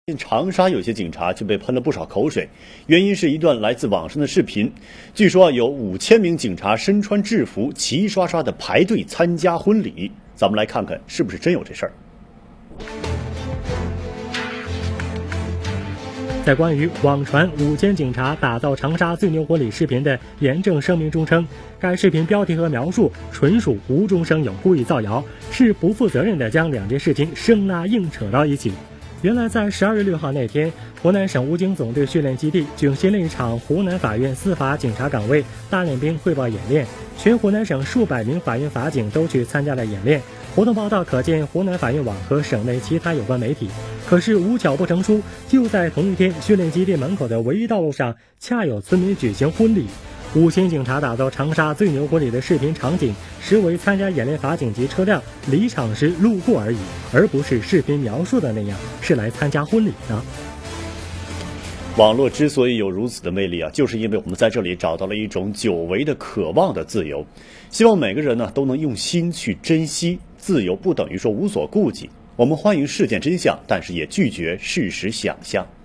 长沙有些警察却被喷了不少口水，原因是一段来自网上的视频。据说有5000名警察身穿制服，齐刷刷的排队参加婚礼。咱们来看看是不是真有这事儿。 在关于网传5000警察打造长沙最牛婚礼视频的严正声明中称，该视频标题和描述纯属无中生有，故意造谣，是不负责任的将两件事情生拉硬扯到一起。原来在12月6号那天，湖南省武警总队训练基地举行了一场湖南法院司法警察岗位大练兵汇报演练，全湖南省数百名法院法警都去参加了演练。活动报道可见湖南法院网和省内其他有关媒体。可是无巧不成书，就在同一天，训练基地门口的唯一道路上恰有村民举行婚礼。5000警察打造长沙最牛婚礼的视频场景，实为参加演练法警及车辆离场时路过而已，而不是视频描述的那样是来参加婚礼的。 网络之所以有如此的魅力啊，就是因为我们在这里找到了一种久违的渴望的自由。希望每个人呢都能用心去珍惜。自由不等于说无所顾忌，我们欢迎事件真相，但是也拒绝事实想象。